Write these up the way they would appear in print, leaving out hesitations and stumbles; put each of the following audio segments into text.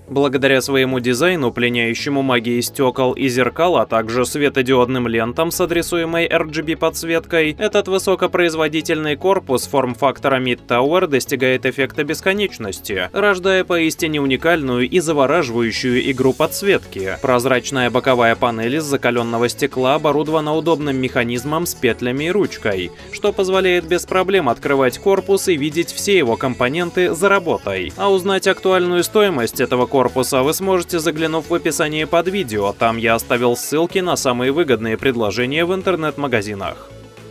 Благодаря своему дизайну, пленяющему магией стекол и зеркал, а также светодиодным лентам с адресуемой RGB-подсветкой, этот высокопроизводительный корпус форм-фактора Mid Tower достигает эффекта бесконечности, рождая поистине уникальную и завораживающую игру подсветки. Прозрачная боковая панель из закаленного стекла оборудована удобным механизмом с петлями и ручкой, что позволяет без проблем открывать корпус и видеть все его компоненты за работой. А узнать актуальную стоимость этого корпуса вы сможете, заглянув в описание под видео, там я оставил ссылки на самые выгодные предложения в интернет-магазинах.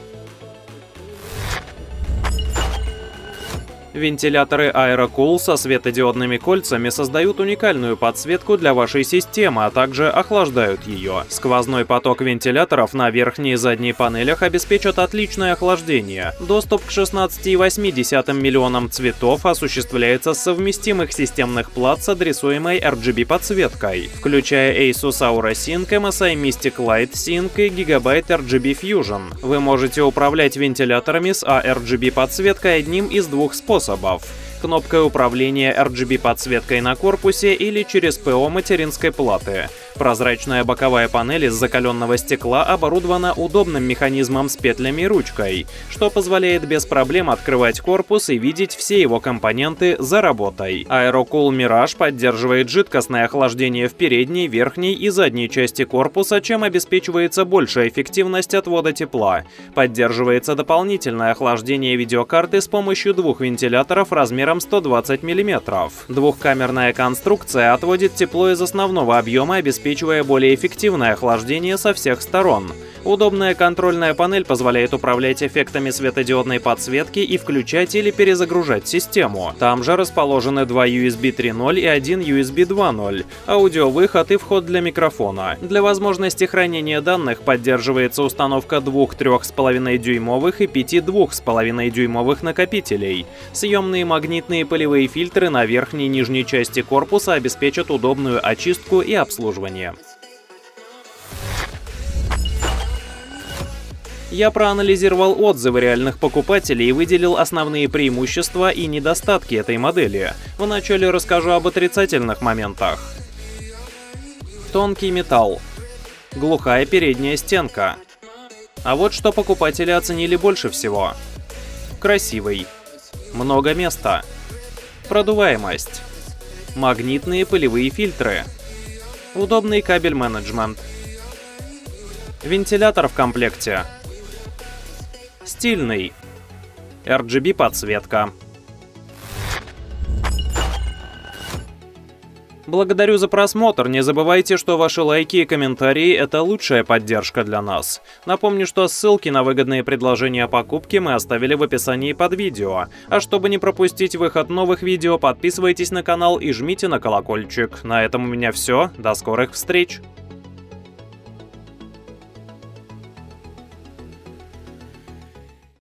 Вентиляторы AeroCool со светодиодными кольцами создают уникальную подсветку для вашей системы, а также охлаждают ее. Сквозной поток вентиляторов на верхней и задней панелях обеспечат отличное охлаждение. Доступ к 16,8 миллионам цветов осуществляется с совместимых системных плат с адресуемой RGB-подсветкой, включая Asus Aura Sync, MSI Mystic Light Sync и Gigabyte RGB Fusion. Вы можете управлять вентиляторами с ARGB-подсветкой одним из двух способов. Кнопкой управления RGB-подсветкой на корпусе или через ПО материнской платы. Прозрачная боковая панель из закаленного стекла оборудована удобным механизмом с петлями и ручкой, что позволяет без проблем открывать корпус и видеть все его компоненты за работой. AeroCool Mirage поддерживает жидкостное охлаждение в передней, верхней и задней части корпуса, чем обеспечивается большая эффективность отвода тепла. Поддерживается дополнительное охлаждение видеокарты с помощью двух вентиляторов размером 120 мм. Двухкамерная конструкция отводит тепло из основного объема, обеспечивая более эффективное охлаждение со всех сторон. Удобная контрольная панель позволяет управлять эффектами светодиодной подсветки и включать или перезагружать систему. Там же расположены два USB 3.0 и один USB 2.0, аудиовыход и вход для микрофона. Для возможности хранения данных поддерживается установка двух 3,5 дюймовых и 5 2,5 дюймовых накопителей. Съемные магнитные пылевые фильтры на верхней и нижней части корпуса обеспечат удобную очистку и обслуживание. Я проанализировал отзывы реальных покупателей и выделил основные преимущества и недостатки этой модели. Вначале расскажу об отрицательных моментах. Тонкий металл. Глухая передняя стенка. А вот что покупатели оценили больше всего. Красивый. Много места. Продуваемость. Магнитные пылевые фильтры. Удобный кабель-менеджмент. Вентилятор в комплекте. Стильный. RGB-подсветка. Благодарю за просмотр, не забывайте, что ваши лайки и комментарии – это лучшая поддержка для нас. Напомню, что ссылки на выгодные предложения покупки мы оставили в описании под видео. А чтобы не пропустить выход новых видео, подписывайтесь на канал и жмите на колокольчик. На этом у меня все, до скорых встреч!